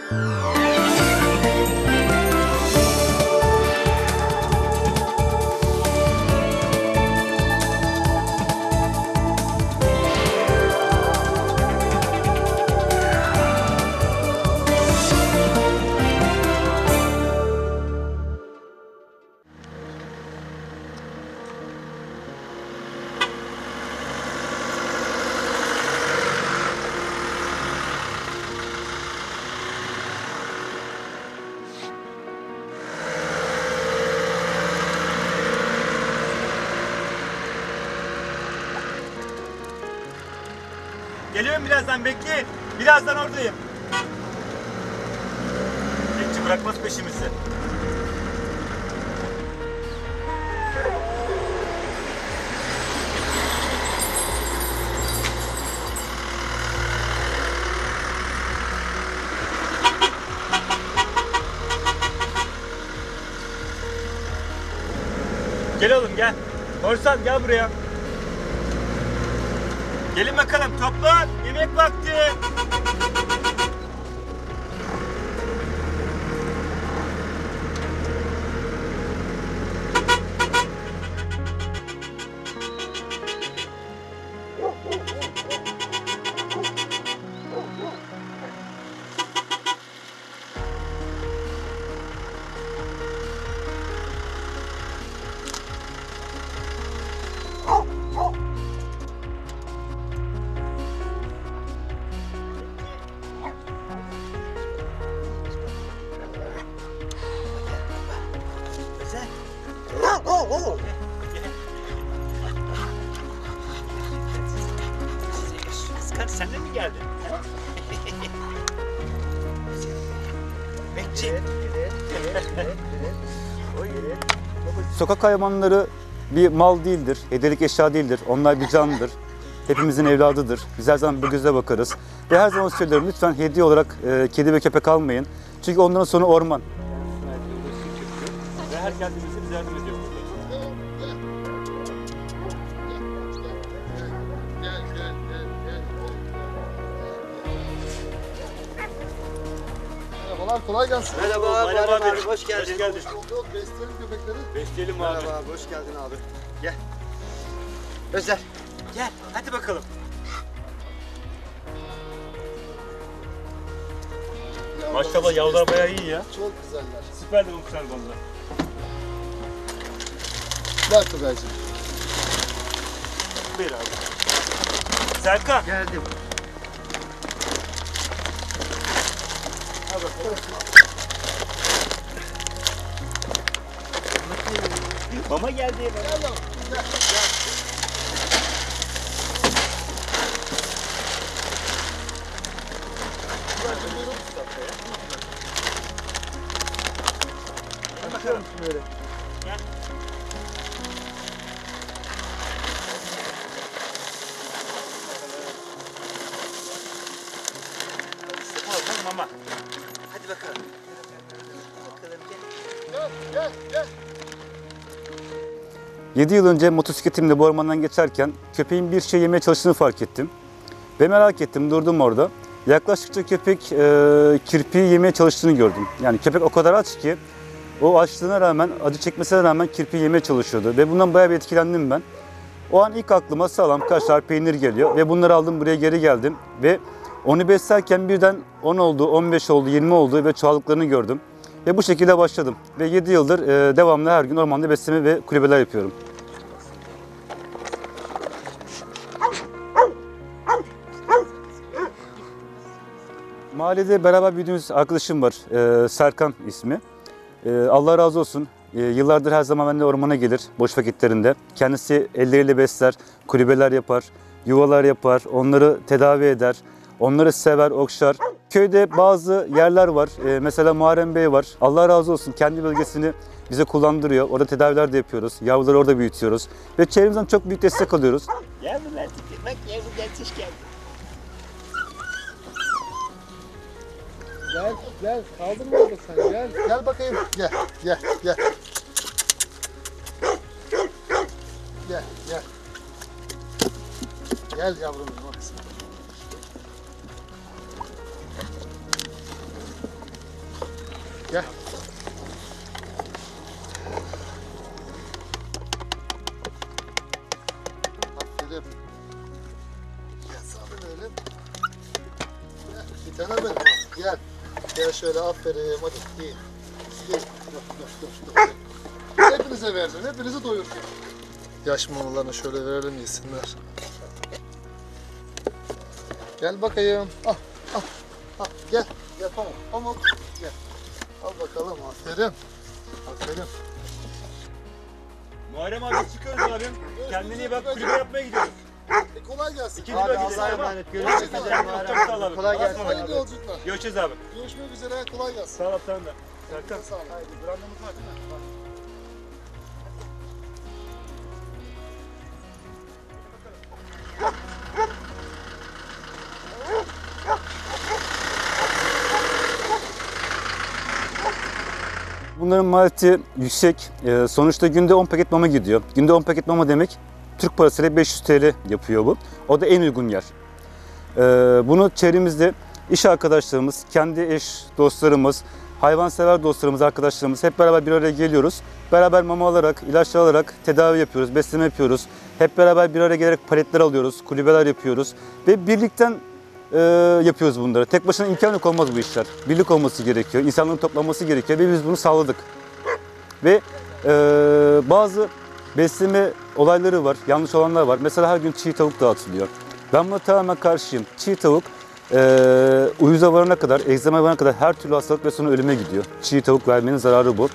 Geliyorum birazdan, bekleyin. Birazdan oradayım. Bekçi bırakmaz peşimizi. Gel oğlum gel. Korsan gel buraya. Gelin bakalım, toplan. Yemek vakti. Kız sen de mi geldin? Bekçi. Sokak hayvanları bir mal değildir, hediyelik eşya değildir. Onlar bir canlıdır. Hepimizin evladıdır. Biz her zaman bu göze bakarız. Ve her zaman söylüyorum, lütfen hediye olarak kedi ve köpek almayın. Çünkü onların sonu orman. Ve her geldiğimizde bize yardım ediyor. Merhabalar, kolay gelsin. Merhaba, Merhaba Bayram abi. abi, hoş geldin. Hoş geldin. Yok, besleyelim köpekleri. Besleyelim abi. Merhaba abi, hoş geldin abi. Gel. Özer, Gel, hadi bakalım. Maşallah yavrular bayağı iyi ya. Çok güzeller. Süper de kuşlar valla. Ver Tugay'cığım. Buyur abi. Serkan. geldim. Mama geldi. Gel lan. Gel, gel. Tugay'cığım buyurun. Bakalım. Böyle. Gel. Bakalım mama. Hadi bakalım. Bakalım gel. Gel, gel, gel. 7 yıl önce motosikletimle bu ormandan geçerken köpeğin bir şey yemeye çalıştığını fark ettim. Ve merak ettim, durdum orada. Yaklaştıkça köpek kirpiği yemeye çalıştığını gördüm. Yani köpek o kadar aç ki o açlığına rağmen, acı çekmesine rağmen kirpiği yemeye çalışıyordu. Ve bundan bayağı bir etkilendim ben. O an ilk aklıma salam, kaşar, peynir geliyor. Ve bunları aldım, buraya geri geldim. Ve onu beslerken birden 10 oldu, 15 oldu, 20 oldu ve çoğaldıklarını gördüm. Ve bu şekilde başladım. Ve 7 yıldır devamlı her gün ormanda besleme ve kulübeler yapıyorum. Mahallede beraber büyüdüğümüz arkadaşım var, Serkan ismi. Allah razı olsun. Yıllardır her zaman benimle ormana gelir boş vakitlerinde. Kendisi elleriyle besler, kulübeler yapar, yuvalar yapar, onları tedavi eder, onları sever, okşar. Köyde bazı yerler var, mesela Muharrem Bey var. Allah razı olsun, kendi bölgesini bize kullandırıyor. Orada tedaviler de yapıyoruz, yavruları orada büyütüyoruz. Ve çevremizden çok büyük destek alıyoruz. Yavrular tipi. Bak yavrular tiş geldi. Gel, gel. Kaldın mı orada sen? Gel. Gel bakayım. Gel, gel, gel. Gel, gel. Gel yavrumuz bak. Gel. Aferin. Gel sana verelim. Gel, bir tane benim. Gel. Gel şöyle aferin. Hadi giyin. Giyin. Dur. Hepinize vereceğim. Hepinizi doyuracağım. Yaş mamalarını şöyle verelim yesinler. Gel bakayım. Al. Gel. Gel pamuk. Pamuk. Gel. Al bakalım. Aferin. Aferin. Muharrem abi çıkıyoruz abim. Kendine iyi bak, kulübe yapmaya gidiyoruz. Kolay gelsin. İkinci bölgede Allah'a tamam. emanet. Görüşmek üzere. Çok sağ ol abi. Kolay gelsin. Hayırlı yolculuklar. Görüşürüz abi. Görüşmek üzere. Kolay gelsin. Sağ ol sen de. Serkan. Sağ ol. Haydi. Brandamız var değil mi? Var. Bunların maliyeti yüksek. Sonuçta günde 10 paket mama gidiyor. Günde 10 paket mama demek Türk parasıyla 500 TL yapıyor bu. O da en uygun yer. Bunu çevremizde iş arkadaşlarımız, kendi eş dostlarımız, hayvansever dostlarımız, arkadaşlarımız hep beraber bir araya geliyoruz. Beraber mama alarak, ilaçlar alarak tedavi yapıyoruz, besleme yapıyoruz. Hep beraber bir araya gelerek paletler alıyoruz, kulübeler yapıyoruz ve birlikten yapıyoruz bunları. Tek başına imkan yok, olmaz bu işler. Birlik olması gerekiyor, insanların toplanması gerekiyor ve biz bunu sağladık. Ve bazı besleme olayları var, yanlış olanlar var. Mesela her gün çiğ tavuk dağıtılıyor. Ben buna tamamen karşıyım. Çiğ tavuk uyuza varana kadar, egzama varana kadar her türlü hastalık ve sonra ölüme gidiyor. Çiğ tavuk vermenin zararı bu.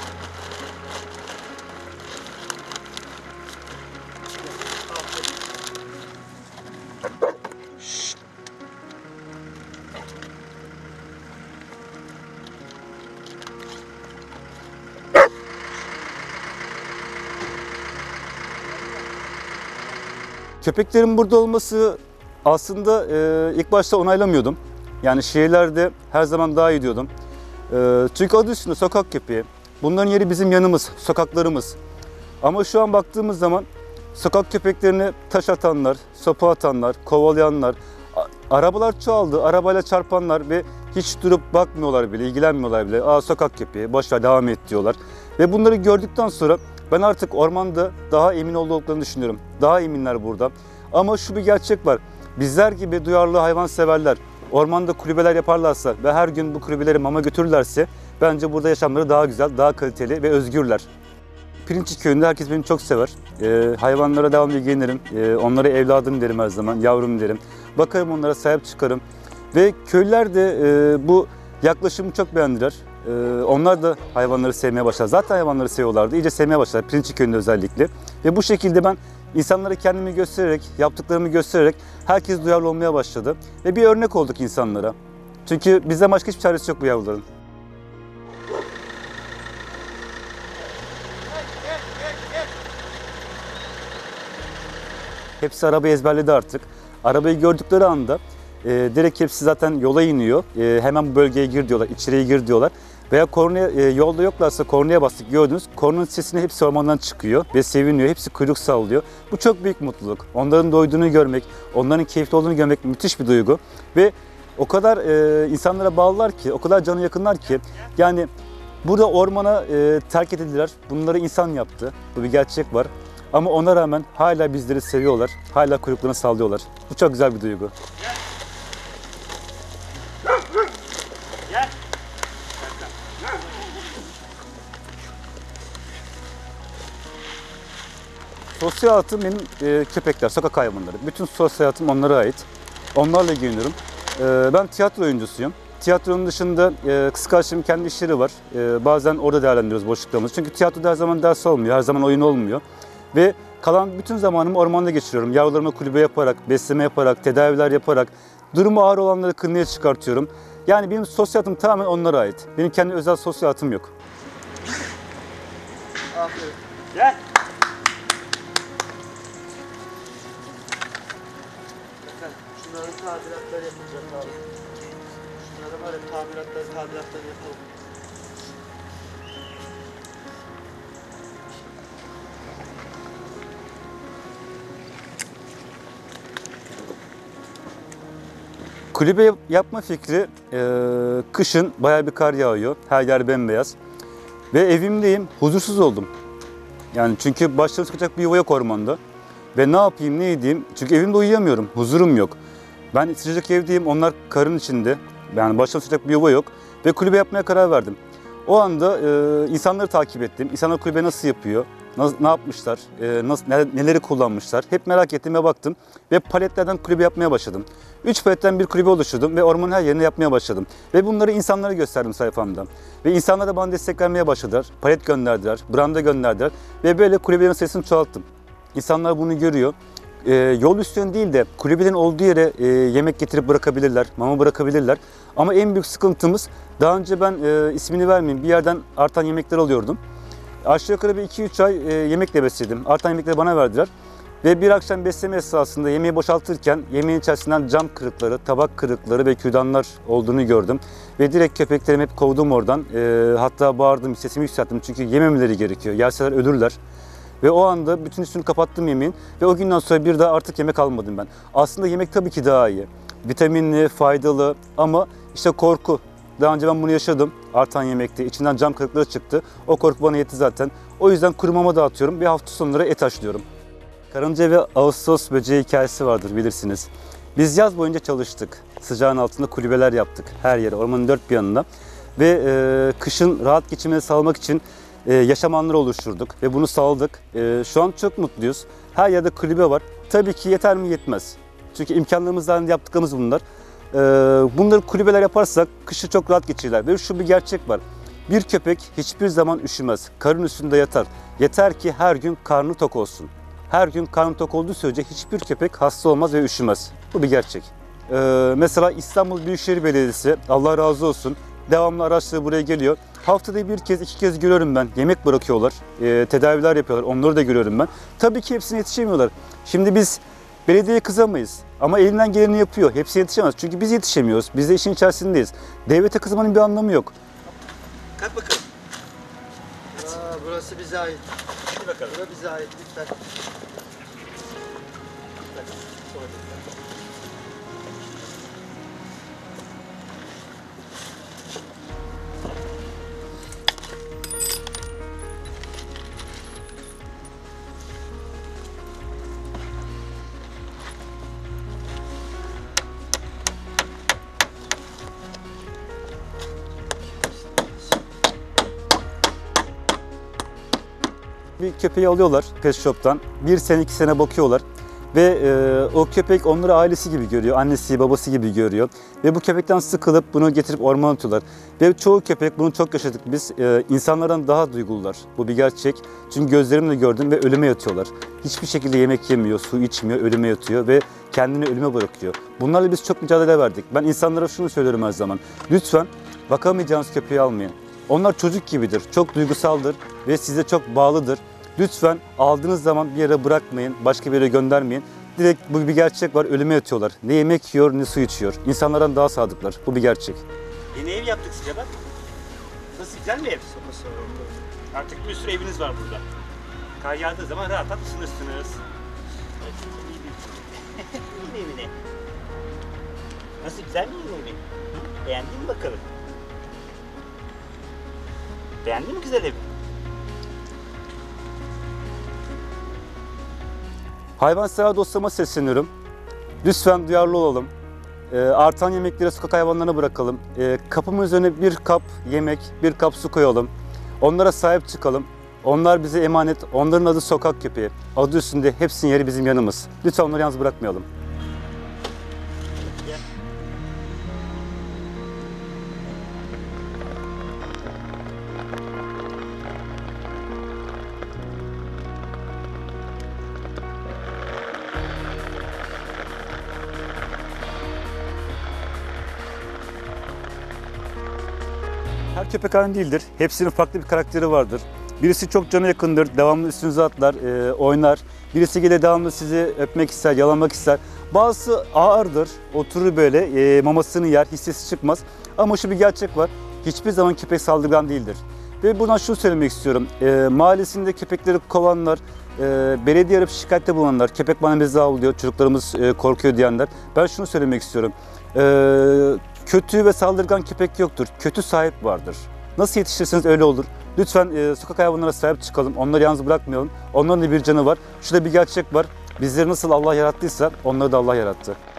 Köpeklerin burada olması aslında ilk başta onaylamıyordum. Yani şehirlerde her zaman daha iyi diyordum. Çünkü adı üstünde sokak köpeği. Bunların yeri bizim yanımız, sokaklarımız. Ama şu an baktığımız zaman sokak köpeklerine taş atanlar, sopa atanlar, kovalayanlar, arabalar çoğaldı, arabayla çarpanlar ve hiç durup bakmıyorlar bile, ilgilenmiyorlar bile. Aa, sokak köpeği, boşver devam et diyorlar. Ve bunları gördükten sonra ben artık ormanda daha emin olduklarını düşünüyorum. Daha eminler burada. Ama şu bir gerçek var. Bizler gibi duyarlı hayvanseverler ormanda kulübeler yaparlarsa ve her gün bu kulübelere mama götürürlerse bence burada yaşamları daha güzel, daha kaliteli ve özgürler. Pirinççi köyünde herkes beni çok sever. Hayvanlara devamlı ilgilenirim. Onlara evladım derim her zaman, yavrum derim. Bakarım onlara, sahip çıkarım. Ve köylüler de bu yaklaşımı çok beğendiler. Onlar da hayvanları sevmeye başladı. Zaten hayvanları seviyorlardı. İyice sevmeye başladılar. Pirinççi köyünde özellikle. Ve bu şekilde ben insanlara kendimi göstererek, yaptıklarımı göstererek herkes duyarlı olmaya başladı. Ve bir örnek olduk insanlara. Çünkü bizden başka hiçbir çaresi yok bu yavruların. Hepsi arabayı ezberledi artık. Arabayı gördükleri anda direkt hepsi zaten yola iniyor. Hemen bu bölgeye gir diyorlar, içeriye gir diyorlar. Veya kornaya, yolda yoklarsa kornaya bastık gördünüz. Kornanın sesine hepsi ormandan çıkıyor ve seviniyor. Hepsi kuyruk sallıyor. Bu çok büyük mutluluk. Onların doyduğunu görmek, onların keyifli olduğunu görmek müthiş bir duygu. Ve o kadar insanlara bağlılar ki, o kadar canı yakınlar ki. Yani burada ormana terk edildiler. Bunları insan yaptı. Bu bir gerçek var. Ama ona rağmen hala bizleri seviyorlar. Hala kuyruklarını sallıyorlar. Bu çok güzel bir duygu. Gel. Sosyal hayatım benim köpekler, sokak hayvanları. Bütün sosyal hayatım onlara ait. Onlarla ilgileniyorum. Ben tiyatro oyuncusuyum. Tiyatronun dışında kız kardeşimin kendi işleri var. Bazen orada değerlendiriyoruz boşluklarımızı. Çünkü tiyatroda her zaman ders olmuyor, her zaman oyun olmuyor. Ve kalan bütün zamanımı ormanda geçiriyorum. Yavrularıma kulübe yaparak, besleme yaparak, tedaviler yaparak, durumu ağır olanları kliniğe çıkartıyorum. Yani benim sosyal hayatım tamamen onlara ait. Benim kendi özel sosyal hayatım yok. Aferin. Gel. Şunların tadilatları yapılacak abi. Şunların var ya tadilatları yapalım. Kulübe yapma fikri kışın bayağı bir kar yağıyor. Her yer bembeyaz. Ve evimdeyim. Huzursuz oldum. Yani çünkü başlarına çıkacak bir yuva yok ormanda. Ve ne yapayım, ne edeyim? Çünkü evimde uyuyamıyorum. Huzurum yok. Ben sıcak evdeyim. Onlar karın içinde. Yani başlarına çıkacak bir yuva yok. Ve kulübe yapmaya karar verdim. O anda insanları takip ettim. İnsanlar kulübe nasıl yapıyor? Ne yapmışlar? Neleri kullanmışlar? Hep merak ettim ve baktım. Ve paletlerden kulübe yapmaya başladım. 3 paletten bir kulübe oluşturdum ve ormanın her yerine yapmaya başladım. Ve bunları insanlara gösterdim sayfamda. Ve insanlar da bana destek vermeye başladılar. Palet gönderdiler, branda gönderdiler. Ve böyle kulübelerin sayısını çoğalttım. İnsanlar bunu görüyor. Yol üstüne değil de kulübelerin olduğu yere yemek getirip bırakabilirler, mama bırakabilirler. Ama en büyük sıkıntımız, daha önce ben ismini vermeyeyim, bir yerden artan yemekler alıyordum. Aşağı yukarı bir 2-3 ay yemekle besledim. Artan yemekleri bana verdiler. Ve bir akşam besleme esnasında yemeği boşaltırken yemeğin içerisinden cam kırıkları, tabak kırıkları ve kürdanlar olduğunu gördüm. Ve direkt köpeklerimi hep kovdum oradan. Hatta bağırdım, sesimi yükselttim çünkü yememeleri gerekiyor. Yerseler ölürler. Ve o anda bütün üstünü kapattım yemeğin ve o günden sonra bir daha artık yemek almadım ben. Aslında yemek tabii ki daha iyi. Vitaminli, faydalı ama işte korku. Daha önce ben bunu yaşadım. Artan yemekte içinden cam kırıkları çıktı. O korku bana yetti zaten. O yüzden kuru mama dağıtıyorum ve hafta sonları et haşlıyorum. Karınca ve Ağustos böceği hikayesi vardır, bilirsiniz. Biz yaz boyunca çalıştık. Sıcağın altında kulübeler yaptık her yere, ormanın dört bir yanına. Ve kışın rahat geçimini sağlamak için yaşam alanları oluşturduk ve bunu sağladık. Şu an çok mutluyuz. Her yerde kulübe var. Tabii ki yeter mi? Yetmez. Çünkü imkanlarımızdan yaptıklarımız bunlar. Bunları kulübeler yaparsak kışı çok rahat geçirirler. Ve şu bir gerçek var. Bir köpek hiçbir zaman üşümez. Karın üstünde yatar. Yeter ki her gün karnı tok olsun. Her gün karnı tok olduğu sürece hiçbir köpek hasta olmaz ve üşümez. Bu bir gerçek. Mesela İstanbul Büyükşehir Belediyesi, Allah razı olsun, devamlı araçları buraya geliyor. Haftada bir kez, 2 kez görüyorum ben. Yemek bırakıyorlar, tedaviler yapıyorlar. Onları da görüyorum ben. Tabii ki hepsine yetişemiyorlar. Şimdi biz belediyeye kızamayız. Ama elinden geleni yapıyor. Hepsine yetişemez. Çünkü biz yetişemiyoruz. Biz de işin içerisindeyiz. Devlete kızmanın bir anlamı yok. Kalk bakalım. Burası bize ait. Hadi bakalım. Burası bize ait lütfen. Bir köpeği alıyorlar pet shop'tan. 1 sene 2 sene bakıyorlar. Ve o köpek onları ailesi gibi görüyor. Annesi babası gibi görüyor. Ve bu köpekten sıkılıp bunu getirip ormana atıyorlar. Ve çoğu köpek, bunu çok yaşadık biz, insanlardan daha duygulular. Bu bir gerçek. Çünkü gözlerimle gördüm ve ölüme yatıyorlar. Hiçbir şekilde yemek yemiyor, su içmiyor, ölüme yatıyor ve kendini ölüme bırakıyor. Bunlarla biz çok mücadele verdik. Ben insanlara şunu söylüyorum her zaman. Lütfen bakamayacağınız köpeği almayın. Onlar çocuk gibidir, çok duygusaldır ve size çok bağlıdır. Lütfen aldığınız zaman bir yere bırakmayın, başka bir yere göndermeyin. Direkt bu bir gerçek var, ölüme yatıyorlar. Ne yemek yiyor, ne su içiyor. İnsanlardan daha sadıklar. Bu bir gerçek. Yeni ev yaptık size bak. Nasıl, güzel mi ev? Artık bir sürü eviniz var burada. Kar yağdığı zaman rahat rahat ısınırsınız. Yeni evine. Nasıl, güzel mi yeni evi? Beğendin mi bakalım? Beğendin mi güzel evi? Hayvansever dostlarıma sesleniyorum. Lütfen duyarlı olalım. Artan yemekleri sokak hayvanlarına bırakalım. Kapımın üzerine bir kap yemek, bir kap su koyalım. Onlara sahip çıkalım. Onlar bize emanet. Onların adı sokak köpeği. Adı üstünde, hepsinin yeri bizim yanımız. Lütfen onları yalnız bırakmayalım. Her köpek aynı değildir. Hepsinin farklı bir karakteri vardır. Birisi çok cana yakındır, devamlı üstünüze atlar, oynar. Birisi gelir devamlı sizi öpmek ister, yalamak ister. Bazısı ağırdır, oturur böyle, mamasını yer, hiç sesi çıkmaz. Ama şu bir gerçek var, hiçbir zaman köpek saldırgan değildir. Ve buradan şunu söylemek istiyorum, mahallesinde köpekleri kovanlar, belediye arayıp şikayette bulunanlar, köpek bana bizi avlıyor, çocuklarımız korkuyor diyenler. Ben şunu söylemek istiyorum. Kötü ve saldırgan köpek yoktur. Kötü sahip vardır. Nasıl yetiştirirseniz öyle olur. Lütfen sokak hayvanlara sahip çıkalım. Onları yalnız bırakmayalım. Onların da bir canı var. Şurada bir gerçek var. Bizleri nasıl Allah yarattıysa onları da Allah yarattı.